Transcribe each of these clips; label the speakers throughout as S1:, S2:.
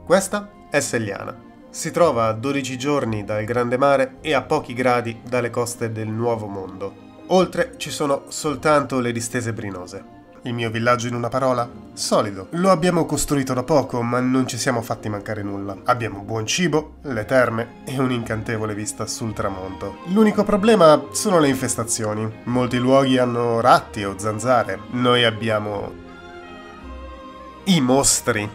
S1: Questa è Selliana. Si trova a 12 giorni dal grande mare e a pochi gradi dalle coste del Nuovo Mondo. Oltre ci sono soltanto le distese brinose. Il mio villaggio in una parola? Solido. Lo abbiamo costruito da poco, ma non ci siamo fatti mancare nulla. Abbiamo buon cibo, le terme e un'incantevole vista sul tramonto. L'unico problema sono le infestazioni. Molti luoghi hanno ratti o zanzare. Noi abbiamo i mostri.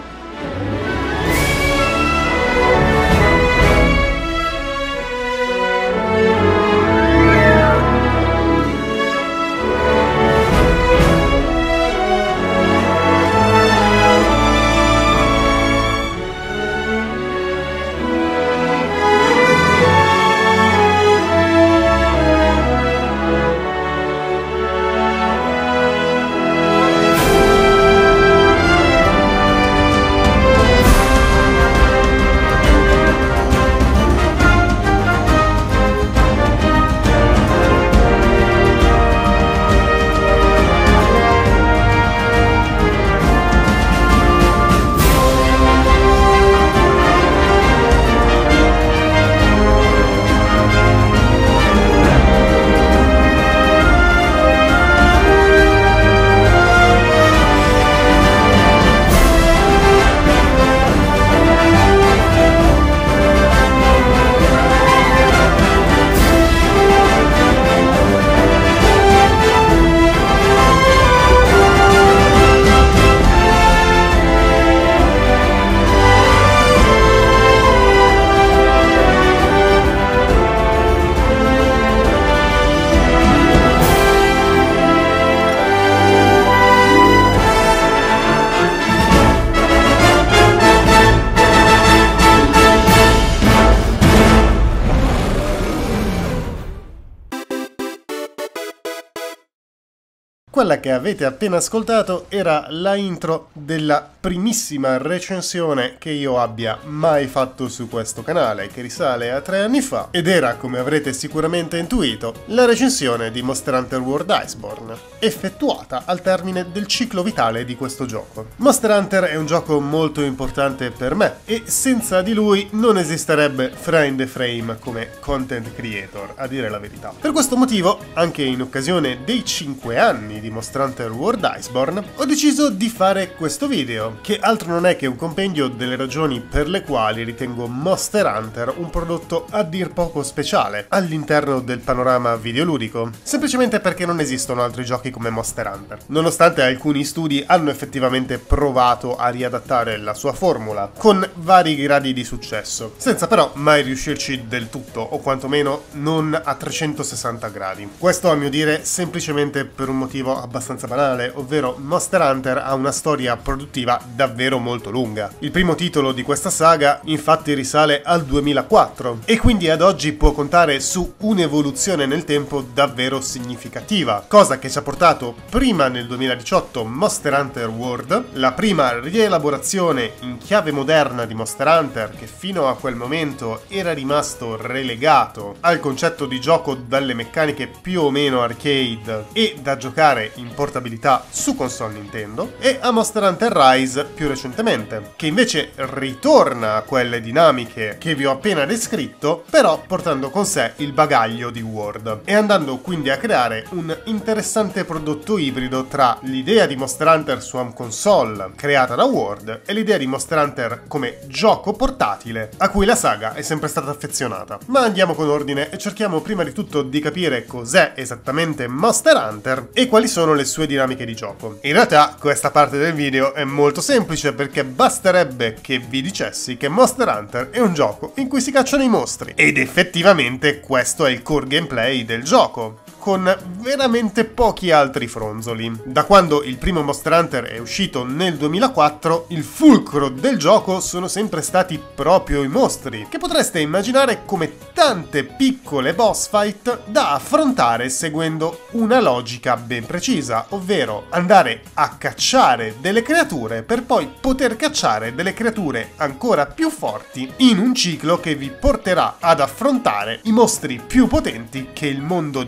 S1: Quella che avete appena ascoltato era la intro della primissima recensione che io abbia mai fatto su questo canale, che risale a 3 anni fa, ed era, come avrete sicuramente intuito, la recensione di Monster Hunter World Iceborne, effettuata al termine del ciclo vitale di questo gioco. Monster Hunter è un gioco molto importante per me, e senza di lui non esisterebbe Frame the Frame come content creator, a dire la verità. Per questo motivo, anche in occasione dei 5 anni di Monster Hunter World Iceborne, ho deciso di fare questo video, che altro non è che un compendio delle ragioni per le quali ritengo Monster Hunter un prodotto a dir poco speciale all'interno del panorama videoludico, semplicemente perché non esistono altri giochi come Monster Hunter, nonostante alcuni studi hanno effettivamente provato a riadattare la sua formula, con vari gradi di successo, senza però mai riuscirci del tutto, o quantomeno non a 360 gradi. Questo a mio dire semplicemente per un motivo abbastanza banale, ovvero Monster Hunter ha una storia produttiva davvero molto lunga. Il primo titolo di questa saga infatti risale al 2004 e quindi ad oggi può contare su un'evoluzione nel tempo davvero significativa, cosa che ci ha portato prima nel 2018 Monster Hunter World, la prima rielaborazione in chiave moderna di Monster Hunter che fino a quel momento era rimasto relegato al concetto di gioco dalle meccaniche più o meno arcade e da giocare in portabilità su console Nintendo, e a Monster Hunter Rise più recentemente, che invece ritorna a quelle dinamiche che vi ho appena descritto, però portando con sé il bagaglio di World e andando quindi a creare un interessante prodotto ibrido tra l'idea di Monster Hunter su home console creata da World e l'idea di Monster Hunter come gioco portatile a cui la saga è sempre stata affezionata. Ma andiamo con ordine e cerchiamo prima di tutto di capire cos'è esattamente Monster Hunter e quali sono le sue dinamiche di gioco. In realtà questa parte del video è molto semplice, perché basterebbe che vi dicessi che Monster Hunter è un gioco in cui si cacciano i mostri, ed effettivamente questo è il core gameplay del gioco, con veramente pochi altri fronzoli. Da quando il primo Monster Hunter è uscito nel 2004, il fulcro del gioco sono sempre stati proprio i mostri, che potreste immaginare come tante piccole boss fight da affrontare seguendo una logica ben precisa, ovvero andare a cacciare delle creature per poi poter cacciare delle creature ancora più forti in un ciclo che vi porterà ad affrontare i mostri più potenti che il mondo di Monster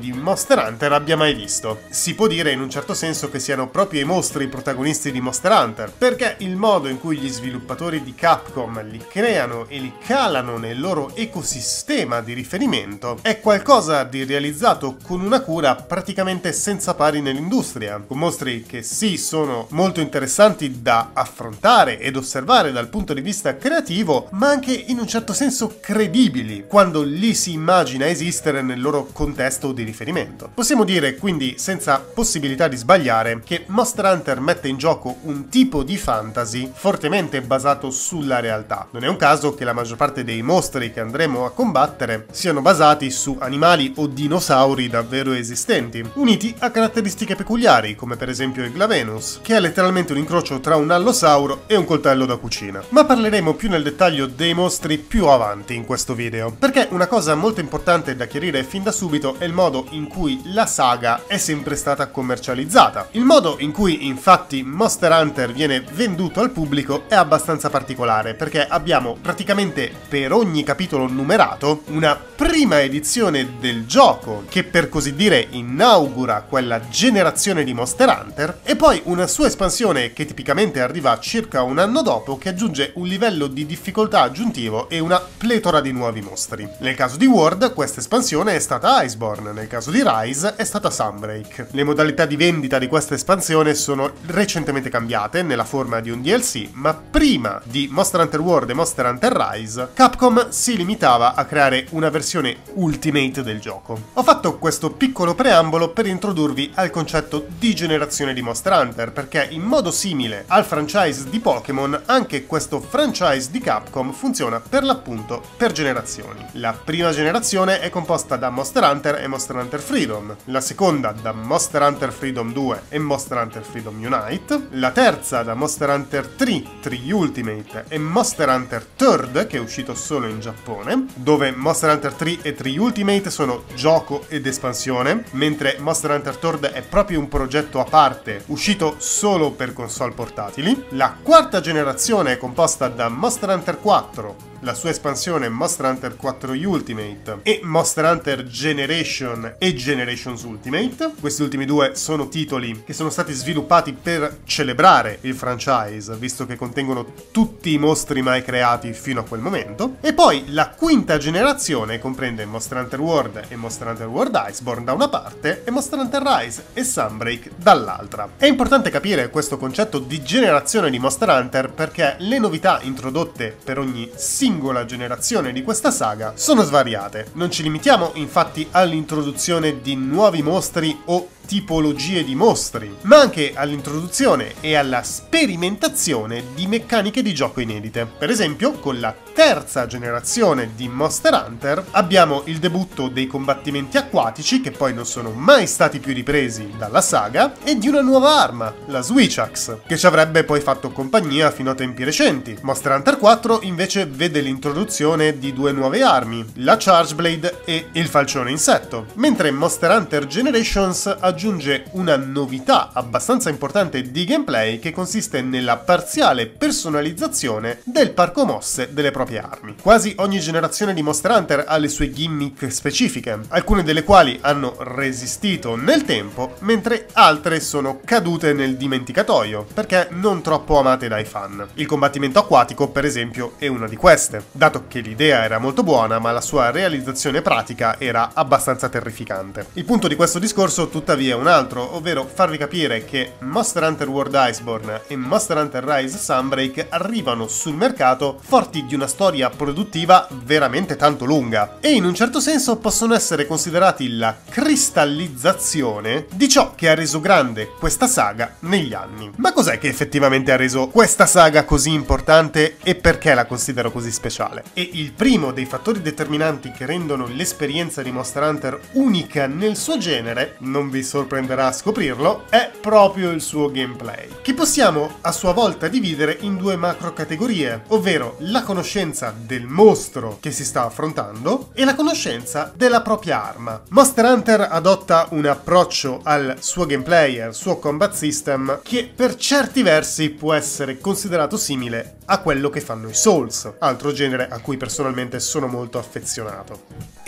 S1: Monster Hunter abbia mai visto. Si può dire in un certo senso che siano proprio i mostri i protagonisti di Monster Hunter, perché il modo in cui gli sviluppatori di Capcom li creano e li calano nel loro ecosistema di riferimento è qualcosa di realizzato con una cura praticamente senza pari nell'industria, con mostri che sì sono molto interessanti da affrontare ed osservare dal punto di vista creativo, ma anche in un certo senso credibili quando li si immagina esistere nel loro contesto di riferimento. Possiamo dire quindi senza possibilità di sbagliare che Monster Hunter mette in gioco un tipo di fantasy fortemente basato sulla realtà. Non è un caso che la maggior parte dei mostri che andremo a combattere siano basati su animali o dinosauri davvero esistenti, uniti a caratteristiche peculiari come per esempio il Glavenus, che è letteralmente un incrocio tra un allosauro e un coltello da cucina. Ma parleremo più nel dettaglio dei mostri più avanti in questo video, perché una cosa molto importante da chiarire fin da subito è il modo in cui la saga è sempre stata commercializzata. Il modo in cui infatti Monster Hunter viene venduto al pubblico è abbastanza particolare, perché abbiamo praticamente per ogni capitolo numerato una prima edizione del gioco che per così dire inaugura quella generazione di Monster Hunter e poi una sua espansione che tipicamente arriva circa un anno dopo, che aggiunge un livello di difficoltà aggiuntivo e una pletora di nuovi mostri. Nel caso di World questa espansione è stata Iceborne, nel caso di Rise è stata Sunbreak. Le modalità di vendita di questa espansione sono recentemente cambiate nella forma di un DLC, ma prima di Monster Hunter World e Monster Hunter Rise Capcom si limitava a creare una versione Ultimate del gioco. Ho fatto questo piccolo preambolo per introdurvi al concetto di generazione di Monster Hunter, perché in modo simile al franchise di Pokémon anche questo franchise di Capcom funziona per l'appunto per generazioni. La prima generazione è composta da Monster Hunter e Monster Hunter Freedom, la seconda da Monster Hunter Freedom 2 e Monster Hunter Freedom Unite, la terza da Monster Hunter 3 Ultimate e Monster Hunter Third, che è uscito solo in Giappone, dove Monster Hunter 3 e 3 Ultimate sono gioco ed espansione, mentre Monster Hunter Third è proprio un progetto a parte, uscito solo per console portatili. La quarta generazione è composta da Monster Hunter 4, la sua espansione Monster Hunter 4 Ultimate e Monster Hunter Generation e Generations Ultimate. Questi ultimi due sono titoli che sono stati sviluppati per celebrare il franchise, visto che contengono tutti i mostri mai creati fino a quel momento. E poi la quinta generazione comprende Monster Hunter World e Monster Hunter World Iceborne da una parte e Monster Hunter Rise e Sunbreak dall'altra. È importante capire questo concetto di generazione di Monster Hunter perché le novità introdotte per ogni singola generazione di questa saga sono svariate. Non ci limitiamo infatti all'introduzione di nuovi mostri o tipologie di mostri, ma anche all'introduzione e alla sperimentazione di meccaniche di gioco inedite. Per esempio, con la terza generazione di Monster Hunter abbiamo il debutto dei combattimenti acquatici, che poi non sono mai stati più ripresi dalla saga, e di una nuova arma, la Switchaxe, che ci avrebbe poi fatto compagnia fino a tempi recenti. Monster Hunter 4 invece vede l'introduzione di due nuove armi, la Charge Blade e il falcione insetto, mentre Monster Hunter Generations aggiunge una novità abbastanza importante di gameplay che consiste nella parziale personalizzazione del parco mosse delle proprie armi. Quasi ogni generazione di Monster Hunter ha le sue gimmick specifiche, alcune delle quali hanno resistito nel tempo, mentre altre sono cadute nel dimenticatoio, perché non troppo amate dai fan. Il combattimento acquatico, per esempio, è una di queste, dato che l'idea era molto buona, ma la sua realizzazione pratica era abbastanza terrificante. Il punto di questo discorso, tuttavia, è un altro, ovvero farvi capire che Monster Hunter World Iceborne e Monster Hunter Rise Sunbreak arrivano sul mercato forti di una storia produttiva veramente tanto lunga e in un certo senso possono essere considerati la cristallizzazione di ciò che ha reso grande questa saga negli anni. Ma cos'è che effettivamente ha reso questa saga così importante e perché la considero così speciale? E il primo dei fattori determinanti che rendono l'esperienza di Monster Hunter unica nel suo genere, non vi sorprenderà a scoprirlo, è proprio il suo gameplay, che possiamo a sua volta dividere in due macro categorie, ovvero la conoscenza del mostro che si sta affrontando e la conoscenza della propria arma. Monster Hunter adotta un approccio al suo gameplay e al suo combat system che per certi versi può essere considerato simile a quello che fanno i Souls, altro genere a cui personalmente sono molto affezionato.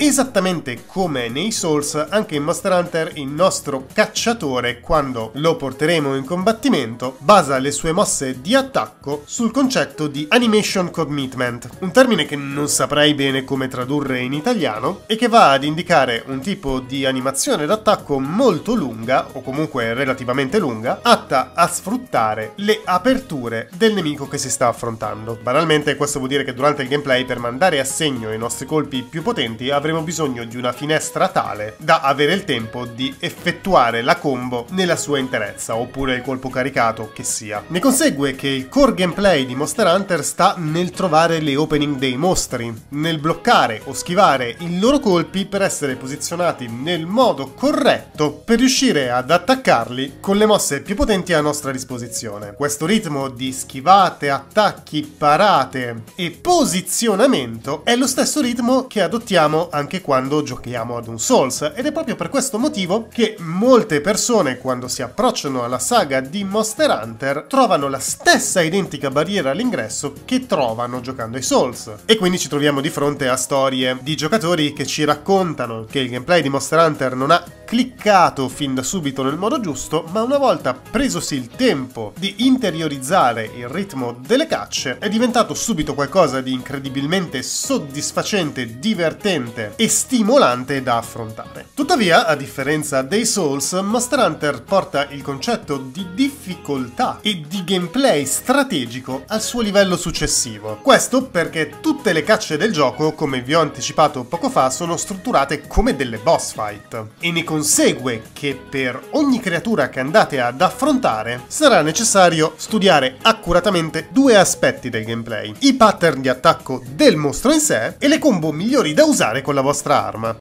S1: Esattamente come nei Souls, anche in Monster Hunter il nostro cacciatore, quando lo porteremo in combattimento, basa le sue mosse di attacco sul concetto di animation commitment, un termine che non saprei bene come tradurre in italiano e che va ad indicare un tipo di animazione d'attacco molto lunga, o comunque relativamente lunga, atta a sfruttare le aperture del nemico che si sta affrontando. Banalmente questo vuol dire che durante il gameplay, per mandare a segno i nostri colpi più potenti, avremo bisogno di una finestra tale da avere il tempo di effettuare la combo nella sua interezza, oppure il colpo caricato che sia. Ne consegue che il core gameplay di Monster Hunter sta nel trovare le opening dei mostri, nel bloccare o schivare i loro colpi per essere posizionati nel modo corretto per riuscire ad attaccarli con le mosse più potenti a nostra disposizione. Questo ritmo di schivate, attacchi, parate e posizionamento è lo stesso ritmo che adottiamo anche quando giochiamo ad un Souls, ed è proprio per questo motivo che molte persone, quando si approcciano alla saga di Monster Hunter, trovano la stessa identica barriera all'ingresso che trovano giocando ai Souls. E quindi ci troviamo di fronte a storie di giocatori che ci raccontano che il gameplay di Monster Hunter non ha cliccato fin da subito nel modo giusto, ma una volta presosi il tempo di interiorizzare il ritmo delle cacce, è diventato subito qualcosa di incredibilmente soddisfacente, divertente e stimolante da affrontare. Tuttavia, a differenza dei Souls, Monster Hunter porta il concetto di difficoltà e di gameplay strategico al suo livello successivo. Questo perché tutte le cacce del gioco, come vi ho anticipato poco fa, sono strutturate come delle boss fight, e ne consegue che per ogni creatura che andate ad affrontare sarà necessario studiare accuratamente due aspetti del gameplay: i pattern di attacco del mostro in sé e le combo migliori da usare con la vostra arma.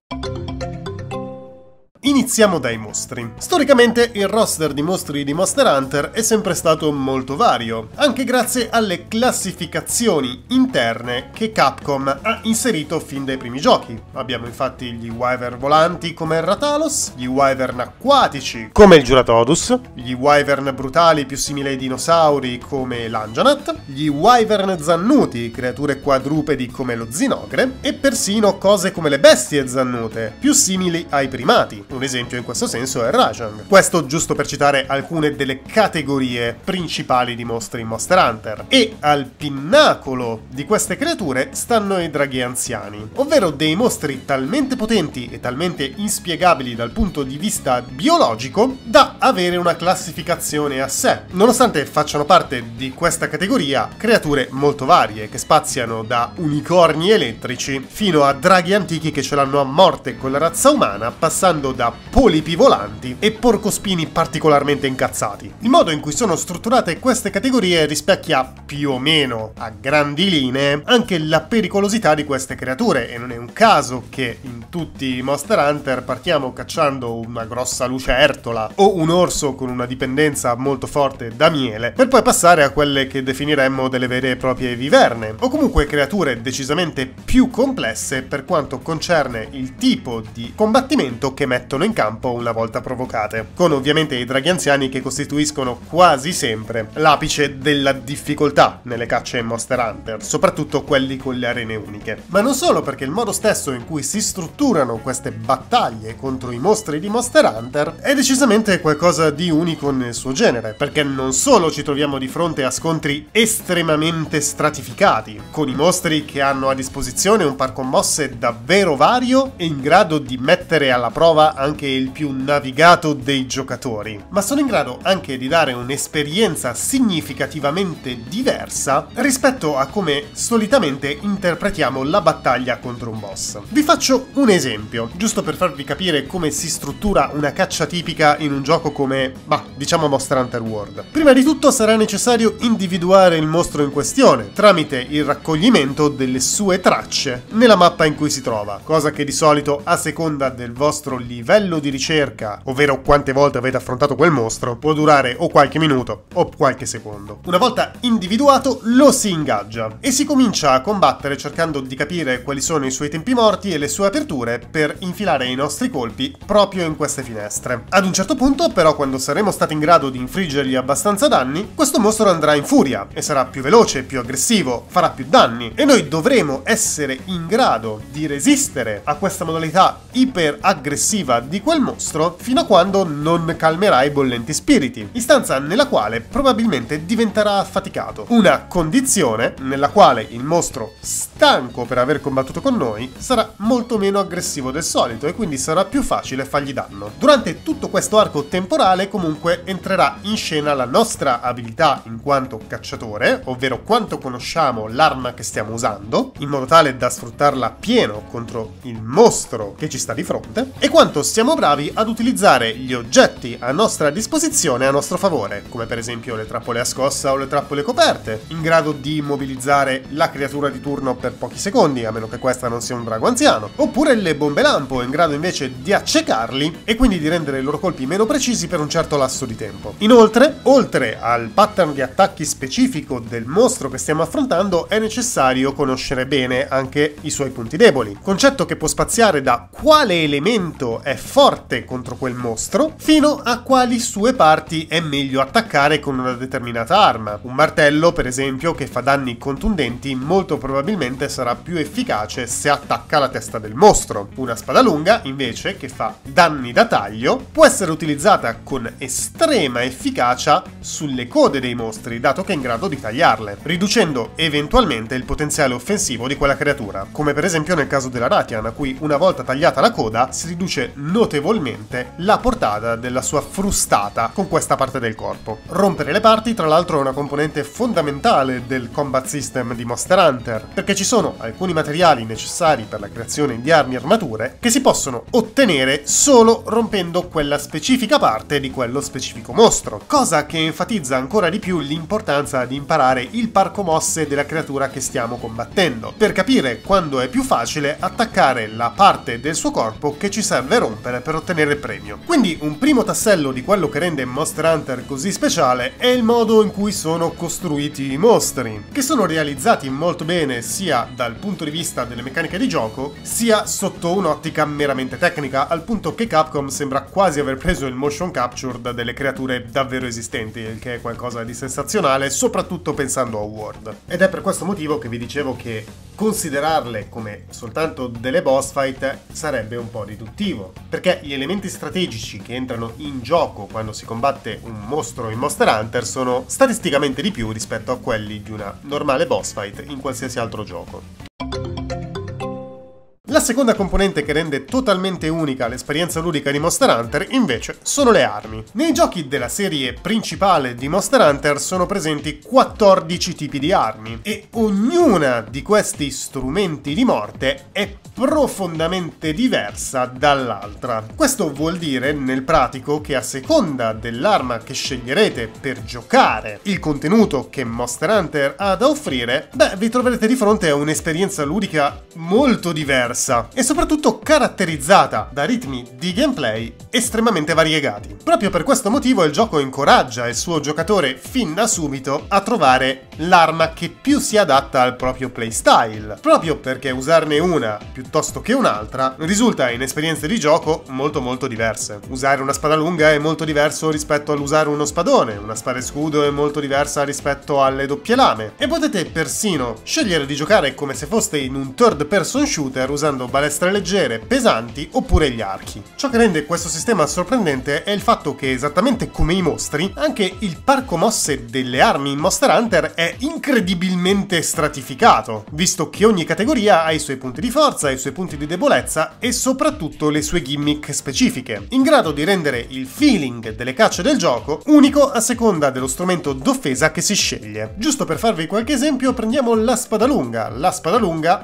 S1: Iniziamo dai mostri. Storicamente il roster di mostri di Monster Hunter è sempre stato molto vario, anche grazie alle classificazioni interne che Capcom ha inserito fin dai primi giochi. Abbiamo infatti gli wyvern volanti come il Ratalos, gli wyvern acquatici come il Giuratodus, gli wyvern brutali più simili ai dinosauri come l'Anjanat, gli wyvern zannuti, creature quadrupedi come lo Zinogre, e persino cose come le bestie zannute, più simili ai primati. Un esempio in questo senso è Rajang. Questo giusto per citare alcune delle categorie principali di mostri in Monster Hunter. E al pinnacolo di queste creature stanno i draghi anziani, ovvero dei mostri talmente potenti e talmente inspiegabili dal punto di vista biologico da avere una classificazione a sé, nonostante facciano parte di questa categoria creature molto varie, che spaziano da unicorni elettrici fino a draghi antichi che ce l'hanno a morte con la razza umana, passando da polipi volanti e porcospini particolarmente incazzati. Il modo in cui sono strutturate queste categorie rispecchia più o meno a grandi linee anche la pericolosità di queste creature, e non è un caso che in tutti i Monster Hunter partiamo cacciando una grossa lucertola o un orso con una dipendenza molto forte da miele, per poi passare a quelle che definiremmo delle vere e proprie viverne, o comunque creature decisamente più complesse per quanto concerne il tipo di combattimento che mettono in campo una volta provocate, con ovviamente i draghi anziani che costituiscono quasi sempre l'apice della difficoltà nelle cacce in Monster Hunter, soprattutto quelli con le arene uniche. Ma non solo, perché il modo stesso in cui si strutturano queste battaglie contro i mostri di Monster Hunter è decisamente qualcosa di unico nel suo genere, perché non solo ci troviamo di fronte a scontri estremamente stratificati, con i mostri che hanno a disposizione un parco mosse davvero vario e in grado di mettere alla prova anche il più navigato dei giocatori, ma sono in grado anche di dare un'esperienza significativamente diversa rispetto a come solitamente interpretiamo la battaglia contro un boss. Vi faccio un esempio, giusto per farvi capire come si struttura una caccia tipica in un gioco come, diciamo Monster Hunter World. Prima di tutto sarà necessario individuare il mostro in questione tramite il raccoglimento delle sue tracce nella mappa in cui si trova, cosa che di solito, a seconda del vostro livello di ricerca, ovvero quante volte avete affrontato quel mostro, può durare o qualche minuto o qualche secondo. Una volta individuato lo si ingaggia e si comincia a combattere cercando di capire quali sono i suoi tempi morti e le sue aperture per infilare i nostri colpi proprio in queste finestre. Ad un certo punto però, quando saremo stati in grado di infliggergli abbastanza danni, questo mostro andrà in furia e sarà più veloce, più aggressivo, farà più danni e noi dovremo essere in grado di resistere a questa modalità iper aggressiva di quel mostro fino a quando non calmerà i bollenti spiriti, istanza nella quale probabilmente diventerà affaticato, una condizione nella quale il mostro, stanco per aver combattuto con noi, sarà molto meno aggressivo del solito e quindi sarà più facile fargli danno. Durante tutto questo arco temporale comunque entrerà in scena la nostra abilità in quanto cacciatore, ovvero quanto conosciamo l'arma che stiamo usando, in modo tale da sfruttarla pieno contro il mostro che ci sta di fronte, e quanto siamo bravi ad utilizzare gli oggetti a nostra disposizione a nostro favore, come per esempio le trappole a scossa o le trappole coperte, in grado di immobilizzare la creatura di turno per pochi secondi, a meno che questa non sia un drago anziano, oppure le bombe lampo, in grado invece di accecarli e quindi di rendere i loro colpi meno precisi per un certo lasso di tempo. Inoltre, oltre al pattern di attacchi specifico del mostro che stiamo affrontando, è necessario conoscere bene anche i suoi punti deboli, concetto che può spaziare da quale elemento è forte contro quel mostro fino a quali sue parti è meglio attaccare con una determinata arma. Un martello, per esempio, che fa danni contundenti, molto probabilmente sarà più efficace se attacca la testa del mostro. Una spada lunga, invece, che fa danni da taglio, può essere utilizzata con estrema efficacia sulle code dei mostri, dato che è in grado di tagliarle, riducendo eventualmente il potenziale offensivo di quella creatura, come per esempio nel caso della Rathian, a cui una volta tagliata la coda si riduce notevolmente la portata della sua frustata con questa parte del corpo. Rompere le parti, tra l'altro, è una componente fondamentale del combat system di Monster Hunter, perché ci sono alcuni materiali necessari per la creazione di armi e armature che si possono ottenere solo rompendo quella specifica parte di quello specifico mostro, cosa che enfatizza ancora di più l'importanza di imparare il parco mosse della creatura che stiamo combattendo, per capire quando è più facile attaccare la parte del suo corpo che ci serve rompere per ottenere il premio. Quindi un primo tassello di quello che rende Monster Hunter così speciale è il modo in cui sono costruiti i mostri, che sono realizzati molto bene sia dal punto di vista delle meccaniche di gioco, sia sotto un'ottica meramente tecnica, al punto che Capcom sembra quasi aver preso il motion capture da delle creature davvero esistenti, il che è qualcosa di sensazionale, soprattutto pensando a World. Ed è per questo motivo che vi dicevo che considerarle come soltanto delle boss fight sarebbe un po' riduttivo, perché gli elementi strategici che entrano in gioco quando si combatte un mostro in Monster Hunter sono statisticamente di più rispetto a quelli di una normale boss fight in qualsiasi altro gioco. La seconda componente che rende totalmente unica l'esperienza ludica di Monster Hunter, invece, sono le armi. Nei giochi della serie principale di Monster Hunter sono presenti 14 tipi di armi, e ognuna di questi strumenti di morte è profondamente diversa dall'altra. Questo vuol dire, nel pratico, che a seconda dell'arma che sceglierete per giocare il contenuto che Monster Hunter ha da offrire, vi troverete di fronte a un'esperienza ludica molto diversa e soprattutto caratterizzata da ritmi di gameplay estremamente variegati. Proprio per questo motivo il gioco incoraggia il suo giocatore fin da subito a trovare l'arma che più si adatta al proprio playstyle, proprio perché usarne una piuttosto che un'altra risulta in esperienze di gioco molto diverse. Usare una spada lunga è molto diverso rispetto all'usare uno spadone, una spada e scudo è molto diversa rispetto alle doppie lame, e potete persino scegliere di giocare come se foste in un third person shooter usando balestre leggere, pesanti oppure gli archi. Ciò che rende questo sistema sorprendente è il fatto che, esattamente come i mostri, anche il parco mosse delle armi in Monster Hunter è incredibilmente stratificato, visto che ogni categoria ha i suoi punti di forza, i suoi punti di debolezza e soprattutto le sue gimmick specifiche, in grado di rendere il feeling delle cacce del gioco unico a seconda dello strumento d'offesa che si sceglie. Giusto per farvi qualche esempio, prendiamo la spada lunga. La spada lunga ha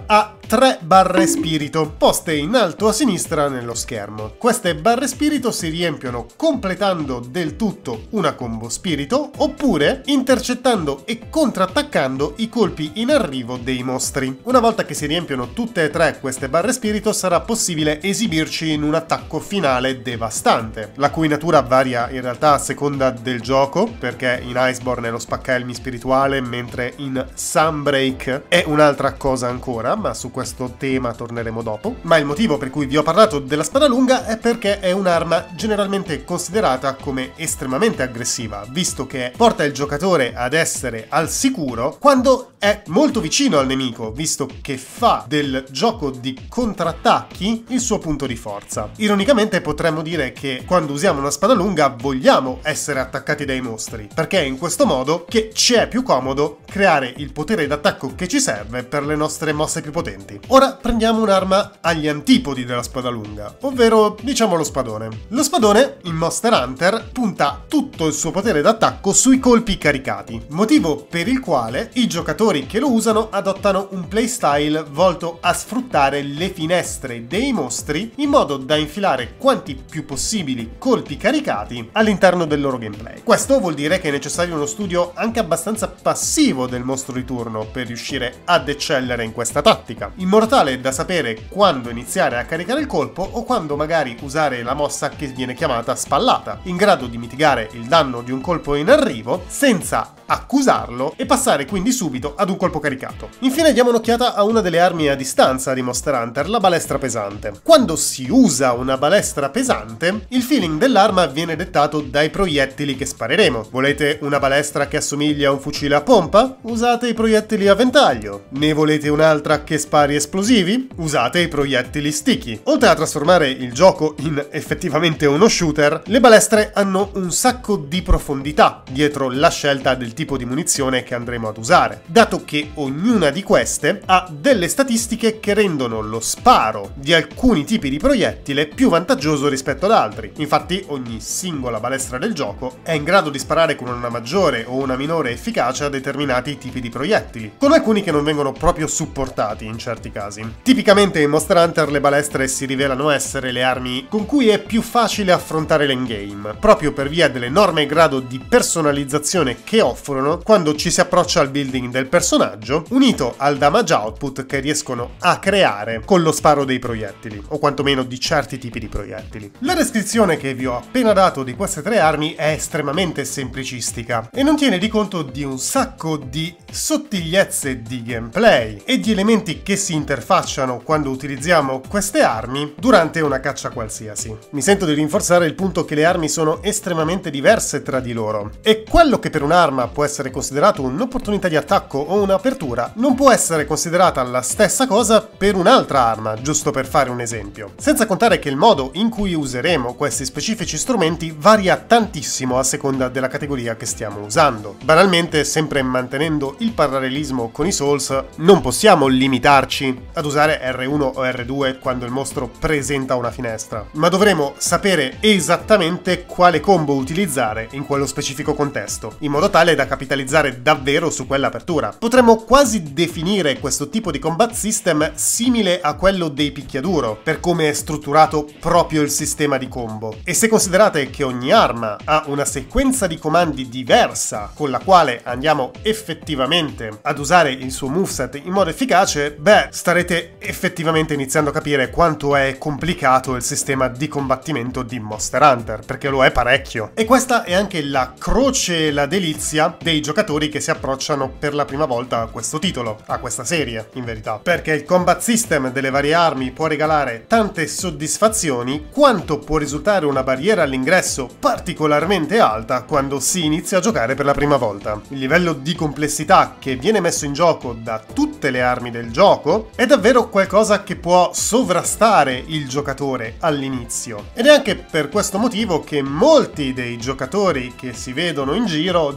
S1: 3 barre spirito poste in alto a sinistra nello schermo. Queste barre spirito si riempiono completando del tutto una combo spirito oppure intercettando e contrattaccando i colpi in arrivo dei mostri. Una volta che si riempiono tutte e 3 queste barre spirito sarà possibile esibirci in un attacco finale devastante, la cui natura varia in realtà a seconda del gioco, perché in Iceborne è lo spaccaelmi spirituale, mentre in Sunbreak è un'altra cosa ancora, ma su questo tema torneremo dopo. Ma il motivo per cui vi ho parlato della spada lunga è perché è un'arma generalmente considerata come estremamente aggressiva, visto che porta il giocatore ad essere al sicuro quando è molto vicino al nemico, visto che fa del gioco di contrattacchi il suo punto di forza. Ironicamente potremmo dire che quando usiamo una spada lunga vogliamo essere attaccati dai mostri, perché è in questo modo che ci è più comodo creare il potere d'attacco che ci serve per le nostre mosse più potenti. Ora prendiamo un'arma agli antipodi della spada lunga, ovvero diciamo lo spadone. Lo spadone in Monster Hunter punta tutto il suo potere d'attacco sui colpi caricati, motivo per il quale i giocatori che lo usano adottano un playstyle volto a sfruttare le finestre dei mostri in modo da infilare quanti più possibili colpi caricati all'interno del loro gameplay. Questo vuol dire che è necessario uno studio anche abbastanza passivo del mostro di turno per riuscire ad eccellere in questa tattica, in modo tale da sapere quando iniziare a caricare il colpo o quando magari usare la mossa che viene chiamata spallata, in grado di mitigare il danno di un colpo in arrivo senza accusarlo e passare quindi subito ad un colpo caricato. Infine diamo un'occhiata a una delle armi a distanza di Monster Hunter, la balestra pesante. Quando si usa una balestra pesante, il feeling dell'arma viene dettato dai proiettili che spareremo. Volete una balestra che assomiglia a un fucile a pompa? Usate i proiettili a ventaglio. Ne volete un'altra che spari esplosivi? Usate i proiettili sticky. Oltre a trasformare il gioco in effettivamente uno shooter, le balestre hanno un sacco di profondità dietro la scelta del tipo di munizione che andremo ad usare, dato che ognuna di queste ha delle statistiche che rendono lo sparo di alcuni tipi di proiettile più vantaggioso rispetto ad altri. Infatti ogni singola balestra del gioco è in grado di sparare con una maggiore o una minore efficacia a determinati tipi di proiettili, con alcuni che non vengono proprio supportati in certi casi. Tipicamente in Monster Hunter le balestre si rivelano essere le armi con cui è più facile affrontare l'endgame, proprio per via dell'enorme grado di personalizzazione che offrono quando ci si approccia al building del personaggio, unito al damage output che riescono a creare con lo sparo dei proiettili, o quantomeno di certi tipi di proiettili. La descrizione che vi ho appena dato di queste 3 armi è estremamente semplicistica e non tiene di conto di un sacco di sottigliezze di gameplay e di elementi che si interfacciano quando utilizziamo queste armi durante una caccia qualsiasi. Mi sento di rinforzare il punto che le armi sono estremamente diverse tra di loro e quello che per un'arma può essere considerato un'opportunità di attacco o un'apertura non può essere considerata la stessa cosa per un'altra arma, giusto per fare un esempio. Senza contare che il modo in cui useremo questi specifici strumenti varia tantissimo a seconda della categoria che stiamo usando. Banalmente, sempre mantenendo il parallelismo con i Souls, non possiamo limitarci ad usare R1 o R2 quando il mostro presenta una finestra, ma dovremo sapere esattamente quale combo utilizzare in quello specifico contesto, in modo tale da capitalizzare davvero su quell'apertura. Potremmo quasi definire questo tipo di combat system simile a quello dei picchiaduro, per come è strutturato proprio il sistema di combo. E se considerate che ogni arma ha una sequenza di comandi diversa con la quale andiamo effettivamente ad usare il suo moveset in modo efficace, beh, starete effettivamente iniziando a capire quanto è complicato il sistema di combattimento di Monster Hunter, perché lo è parecchio. E questa è anche la croce e la delizia dei giocatori che si approcciano per la prima volta a questo titolo, a questa serie, in verità. Perché il combat system delle varie armi può regalare tante soddisfazioni, quanto può risultare una barriera all'ingresso particolarmente alta quando si inizia a giocare per la prima volta. Il livello di complessità che viene messo in gioco da tutte le armi del gioco è davvero qualcosa che può sovrastare il giocatore all'inizio. Ed è anche per questo motivo che molti dei giocatori che si vedono in giro dicono che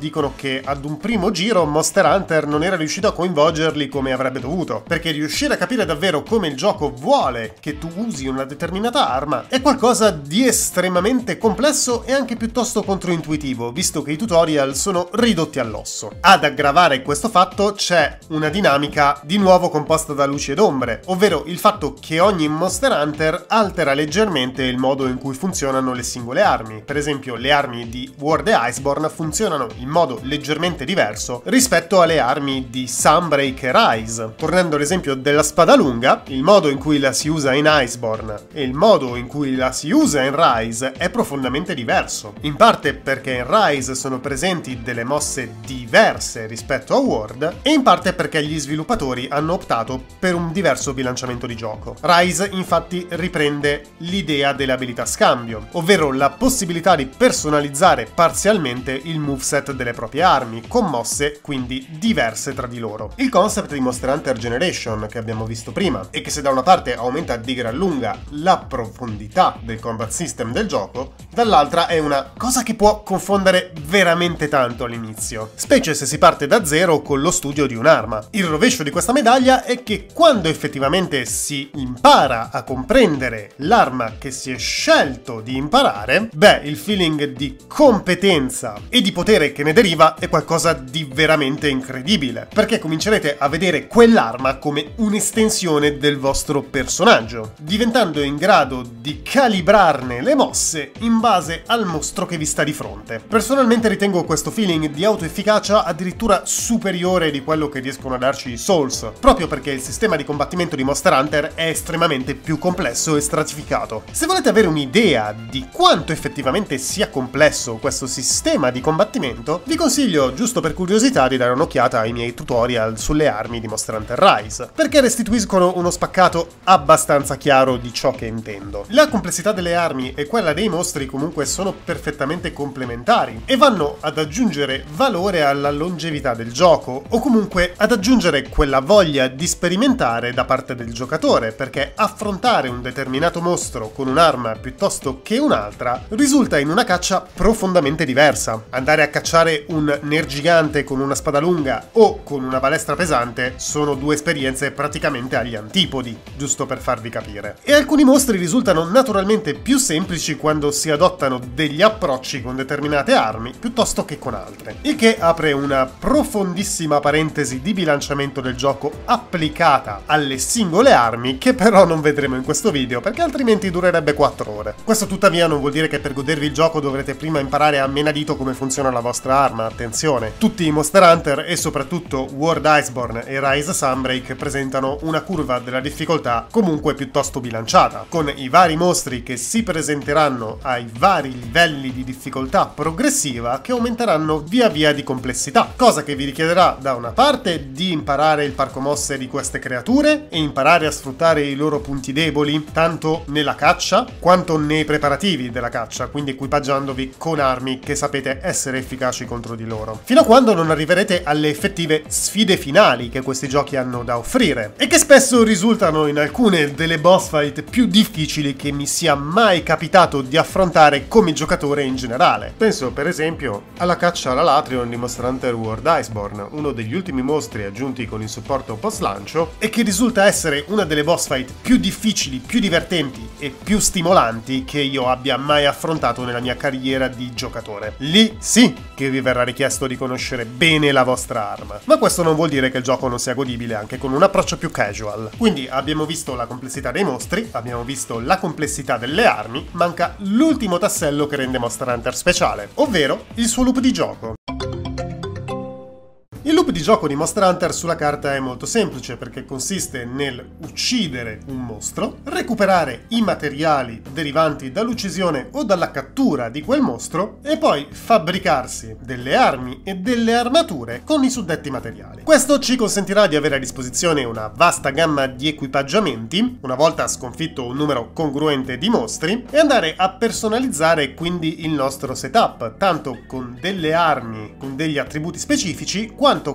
S1: che ad un primo giro Monster Hunter non era riuscito a coinvolgerli come avrebbe dovuto, perché riuscire a capire davvero come il gioco vuole che tu usi una determinata arma è qualcosa di estremamente complesso e anche piuttosto controintuitivo, visto che i tutorial sono ridotti all'osso. Ad aggravare questo fatto c'è una dinamica di nuovo composta da luci ed ombre, ovvero il fatto che ogni Monster Hunter altera leggermente il modo in cui funzionano le singole armi. Per esempio, le armi di World e Iceborne funzionano in modo leggermente diverso rispetto alle armi di Sunbreak e Rise. Tornando all'esempio della spada lunga, il modo in cui la si usa in Iceborne e il modo in cui la si usa in Rise è profondamente diverso. In parte perché in Rise sono presenti delle mosse diverse rispetto a World, e in parte perché gli sviluppatori hanno optato per un diverso bilanciamento di gioco. Rise infatti riprende l'idea delle abilità scambio, ovvero la possibilità di personalizzare parzialmente il moveset delle proprie armi, con mosse quindi diverse tra di loro. Il concept di Monster Hunter Generation che abbiamo visto prima, e che se da una parte aumenta di gran lunga la profondità del combat system del gioco, dall'altra è una cosa che può confondere veramente tanto all'inizio, specie se si parte da zero con lo studio di un'arma. Il rovescio di questa medaglia è che quando effettivamente si impara a comprendere l'arma che si è scelto di imparare, beh, il feeling di competenza e di potere che ne deriva è qualcosa di veramente incredibile, perché comincerete a vedere quell'arma come un'estensione del vostro personaggio, diventando in grado di calibrarne le mosse in base al mostro che vi sta di fronte. Personalmente ritengo questo feeling di autoefficacia addirittura superiore di quello che riescono a darci i Souls, proprio perché il sistema di combattimento di Monster Hunter è estremamente più complesso e stratificato. Se volete avere un'idea di quanto effettivamente sia complesso questo sistema di combattimento, vi consiglio, giusto per curiosità, di dare un'occhiata ai miei tutorial sulle armi di Monster Hunter Rise, perché restituiscono uno spaccato abbastanza chiaro di ciò che intendo. La complessità delle armi e quella dei mostri comunque sono perfettamente complementari e vanno ad aggiungere valore alla longevità del gioco, o comunque ad aggiungere quella voglia di sperimentare da parte del giocatore, perché affrontare un determinato mostro con un'arma piuttosto che un'altra risulta in una caccia profondamente diversa. Andare a cacciare un nergigante con una spada lunga o con una balestra pesante sono due esperienze praticamente agli antipodi, giusto per farvi capire. E alcuni mostri risultano naturalmente più semplici quando si adottano degli approcci con determinate armi piuttosto che con altre, il che apre una profondissima parentesi di bilanciamento del gioco applicata alle singole armi, che però non vedremo in questo video perché altrimenti durerebbe 4 ore. Questo tuttavia non vuol dire che per godervi il gioco dovrete prima imparare a menadito come funziona la vostra arma. Attenzione, tutti i Monster Hunter e soprattutto World Iceborne e Rise Sunbreak presentano una curva della difficoltà comunque piuttosto bilanciata, con i vari mostri che si presenteranno ai vari livelli di difficoltà progressiva che aumenteranno via via di complessità, cosa che vi richiederà da una parte di imparare il parco mosse di queste creature e imparare a sfruttare i loro punti deboli tanto nella caccia quanto nei preparativi della caccia, quindi equipaggiandovi con armi che sapete essere efficaci contro di loro, fino a quando non arriverete alle effettive sfide finali che questi giochi hanno da offrire e che spesso risultano in alcune delle boss fight più difficili che mi sia mai capitato di affrontare come giocatore in generale. Penso per esempio alla caccia alla Latrion di Monster Hunter World Iceborne, uno degli ultimi mostri aggiunti con il supporto post lancio e che risulta essere una delle boss fight più difficili, più divertenti e più stimolanti che io abbia mai affrontato nella mia carriera di giocatore. Lì sì che vi verrà richiesto di conoscere bene la vostra arma, ma questo non vuol dire che il gioco non sia godibile anche con un approccio più casual. Quindi abbiamo visto la complessità dei mostri, abbiamo visto la complessità delle armi, manca l'ultimo tassello che rende Monster Hunter speciale, ovvero il suo loop di gioco. Il loop di gioco di Monster Hunter sulla carta è molto semplice perché consiste nel uccidere un mostro, recuperare i materiali derivanti dall'uccisione o dalla cattura di quel mostro e poi fabbricarsi delle armi e delle armature con i suddetti materiali. Questo ci consentirà di avere a disposizione una vasta gamma di equipaggiamenti, una volta sconfitto un numero congruente di mostri, e andare a personalizzare quindi il nostro setup, tanto con delle armi con degli attributi specifici, quanto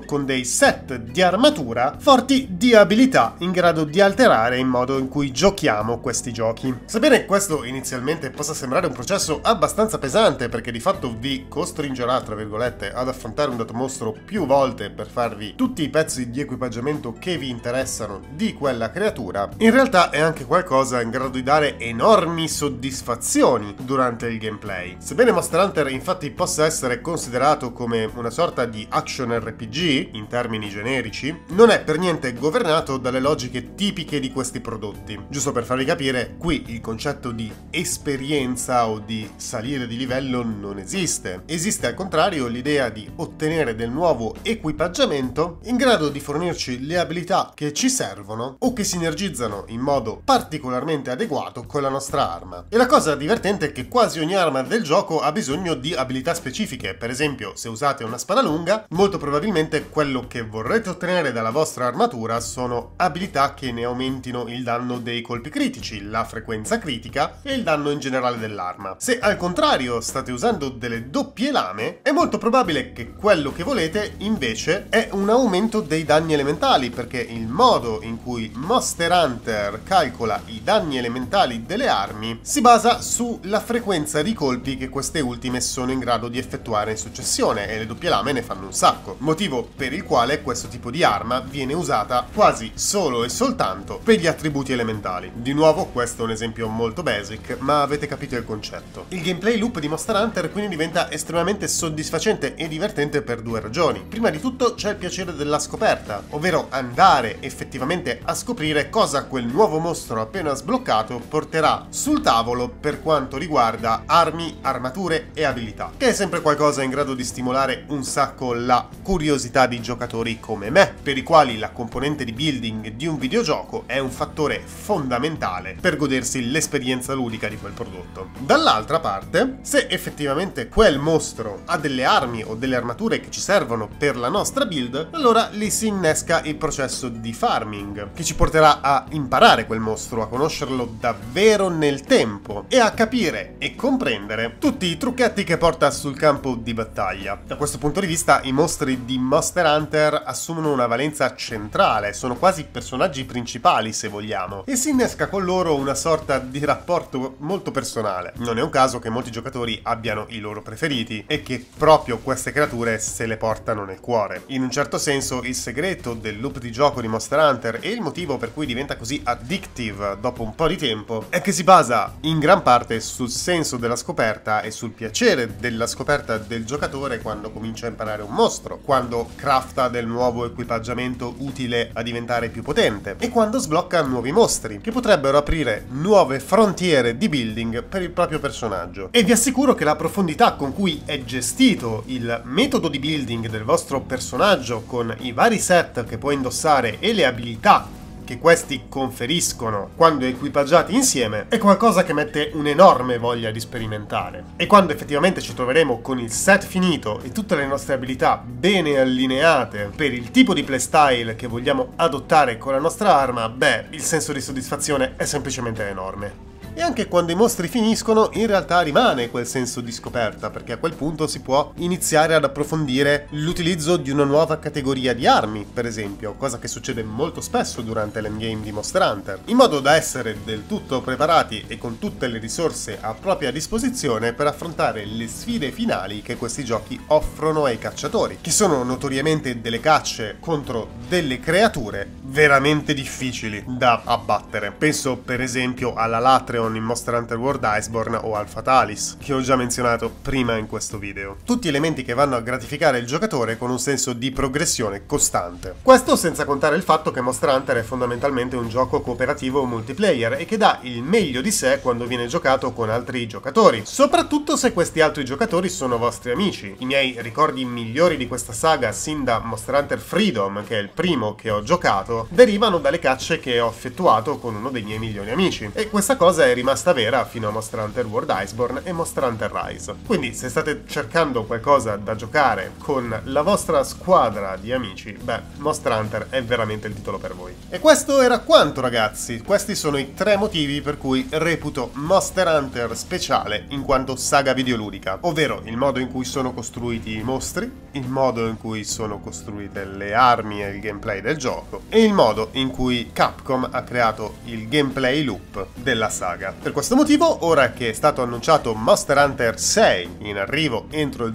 S1: con dei set di armatura forti di abilità in grado di alterare il modo in cui giochiamo questi giochi. Sebbene questo inizialmente possa sembrare un processo abbastanza pesante, perché di fatto vi costringerà, tra virgolette, ad affrontare un dato mostro più volte per farvi tutti i pezzi di equipaggiamento che vi interessano di quella creatura, in realtà è anche qualcosa in grado di dare enormi soddisfazioni durante il gameplay. Sebbene Monster Hunter infatti possa essere considerato come una sorta di action RPG in termini generici, non è per niente governato dalle logiche tipiche di questi prodotti. Giusto per farvi capire, qui il concetto di esperienza o di salire di livello non esiste. Esiste al contrario l'idea di ottenere del nuovo equipaggiamento in grado di fornirci le abilità che ci servono o che sinergizzano in modo particolarmente adeguato con la nostra arma. E la cosa divertente è che quasi ogni arma del gioco ha bisogno di abilità specifiche. Per esempio, se usate una spada lunga, molto probabilmente quello che vorrete ottenere dalla vostra armatura sono abilità che ne aumentino il danno dei colpi critici, la frequenza critica e il danno in generale dell'arma. Se al contrario state usando delle doppie lame, è molto probabile che quello che volete invece è un aumento dei danni elementali, perché il modo in cui Monster Hunter calcola i danni elementali delle armi si basa sulla frequenza di colpi che queste ultime sono in grado di effettuare in successione, e le doppie lame ne fanno un sacco, motivo per il quale questo tipo di arma viene usata quasi solo e soltanto per gli attributi elementali. Di nuovo questo è un esempio molto basic, ma avete capito il concetto. Il gameplay loop di Monster Hunter quindi diventa estremamente soddisfacente e divertente per due ragioni. Prima di tutto c'è il piacere della scoperta, ovvero andare effettivamente a scoprire cosa quel nuovo mostro appena sbloccato porterà sul tavolo per quanto riguarda armi, armature e abilità, che è sempre qualcosa in grado di stimolare un sacco la curiosità di giocatori come me, per i quali la componente di building di un videogioco è un fattore fondamentale per godersi l'esperienza ludica di quel prodotto. Dall'altra parte, se effettivamente quel mostro ha delle armi o delle armature che ci servono per la nostra build, allora lì si innesca il processo di farming, che ci porterà a imparare quel mostro, a conoscerlo davvero nel tempo e a capire e comprendere tutti i trucchetti che porta sul campo di battaglia. Da questo punto di vista i mostri di Monster Hunter assumono una valenza centrale, sono quasi personaggi principali se vogliamo, e si innesca con loro una sorta di rapporto molto personale. Non è un caso che molti giocatori abbiano i loro preferiti e che proprio queste creature se le portano nel cuore. In un certo senso il segreto del loop di gioco di Monster Hunter e il motivo per cui diventa così addictive dopo un po' di tempo è che si basa in gran parte sul senso della scoperta e sul piacere della scoperta del giocatore quando comincia a imparare un mostro, quando crafta del nuovo equipaggiamento utile a diventare più potente e quando sblocca nuovi mostri che potrebbero aprire nuove frontiere di building per il proprio personaggio. E vi assicuro che la profondità con cui è gestito il metodo di building del vostro personaggio, con i vari set che può indossare e le abilità che questi conferiscono quando equipaggiati insieme, è qualcosa che mette un'enorme voglia di sperimentare. E quando effettivamente ci troveremo con il set finito e tutte le nostre abilità bene allineate per il tipo di playstyle che vogliamo adottare con la nostra arma, beh, il senso di soddisfazione è semplicemente enorme. E anche quando i mostri finiscono, in realtà rimane quel senso di scoperta, perché a quel punto si può iniziare ad approfondire l'utilizzo di una nuova categoria di armi, per esempio, cosa che succede molto spesso durante l'endgame di Monster Hunter, in modo da essere del tutto preparati e con tutte le risorse a propria disposizione per affrontare le sfide finali che questi giochi offrono ai cacciatori, che sono notoriamente delle cacce contro delle creature veramente difficili da abbattere. Penso per esempio alla Latreon in Monster Hunter World Iceborne o al Fatalis, che ho già menzionato prima in questo video. Tutti elementi che vanno a gratificare il giocatore con un senso di progressione costante. Questo senza contare il fatto che Monster Hunter è fondamentalmente un gioco cooperativo multiplayer e che dà il meglio di sé quando viene giocato con altri giocatori, soprattutto se questi altri giocatori sono vostri amici. I miei ricordi migliori di questa saga sin da Monster Hunter Freedom, che è il primo che ho giocato, derivano dalle cacce che ho effettuato con uno dei miei migliori amici, e questa cosa è è rimasta vera fino a Monster Hunter World Iceborne e Monster Hunter Rise. Quindi se state cercando qualcosa da giocare con la vostra squadra di amici, beh, Monster Hunter è veramente il titolo per voi. E questo era quanto, ragazzi. Questi sono i 3 motivi per cui reputo Monster Hunter speciale in quanto saga videoludica, ovvero il modo in cui sono costruiti i mostri, il modo in cui sono costruite le armi e il gameplay del gioco, e il modo in cui Capcom ha creato il gameplay loop della saga. Per questo motivo, ora che è stato annunciato Monster Hunter 6 in arrivo entro il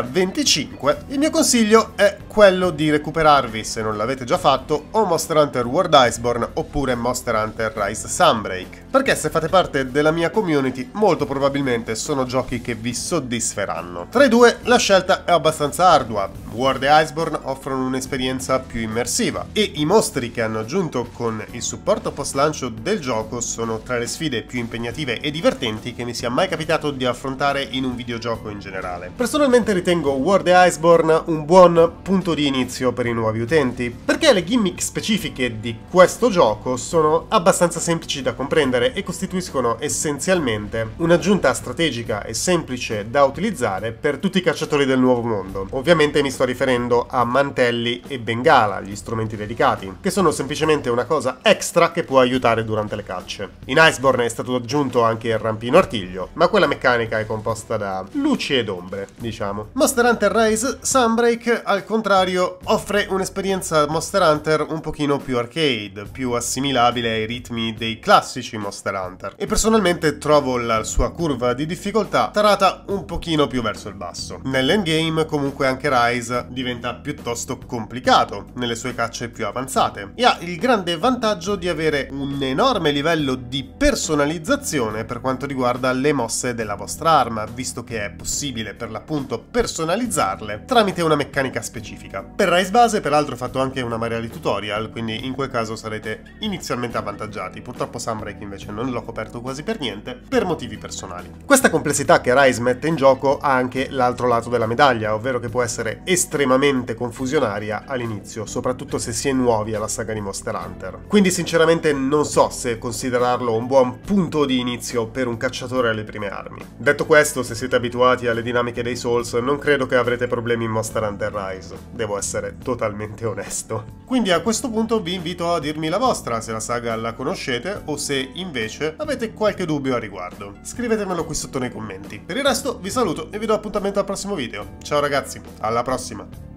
S1: 2025, il mio consiglio è quello di recuperarvi, se non l'avete già fatto, o Monster Hunter World Iceborne oppure Monster Hunter Rise Sunbreak, perché se fate parte della mia community molto probabilmente sono giochi che vi soddisferanno. Tra i due la scelta è abbastanza ardua. World e Iceborne offrono un'esperienza più immersiva e i mostri che hanno aggiunto con il supporto post lancio del gioco sono tra le sfide più impegnative e divertenti che mi sia mai capitato di affrontare in un videogioco in generale. Personalmente ritengo World e Iceborne un buon punto di inizio per i nuovi utenti, perché le gimmick specifiche di questo gioco sono abbastanza semplici da comprendere e costituiscono essenzialmente un'aggiunta strategica e semplice da utilizzare per tutti i cacciatori del nuovo mondo. Ovviamente mi sto riferendo a mantelli e bengala, gli strumenti dedicati, che sono semplicemente una cosa extra che può aiutare durante le cacce. In Iceborne è stato aggiunto anche il rampino artiglio, ma quella meccanica è composta da luci ed ombre, diciamo. Monster Hunter Rise Sunbreak, al contrario, offre un'esperienza Monster Hunter un pochino più arcade, più assimilabile ai ritmi dei classici Monster Hunter, e personalmente trovo la sua curva di difficoltà tarata un pochino più verso il basso. Nell'endgame comunque anche Rise diventa piuttosto complicato nelle sue cacce più avanzate e ha il grande vantaggio di avere un enorme livello di personalizzazione per quanto riguarda le mosse della vostra arma, visto che è possibile per l'appunto personalizzarle tramite una meccanica specifica. Per Rise base peraltro ho fatto anche una marea di tutorial, quindi in quel caso sarete inizialmente avvantaggiati. Purtroppo Sunbreak invece non l'ho coperto quasi per niente per motivi personali. Questa complessità che Rise mette in gioco ha anche l'altro lato della medaglia, ovvero che può essere estremamente confusionaria all'inizio, soprattutto se si è nuovi alla saga di Monster Hunter. Quindi sinceramente non so se considerarlo un buon punto di inizio per un cacciatore alle prime armi. Detto questo, se siete abituati alle dinamiche dei Souls, non credo che avrete problemi in Monster Hunter Rise, devo essere totalmente onesto. Quindi a questo punto vi invito a dirmi la vostra, se la saga la conoscete o se invece avete qualche dubbio a riguardo. Scrivetemelo qui sotto nei commenti. Per il resto vi saluto e vi do appuntamento al prossimo video. Ciao ragazzi, alla prossima!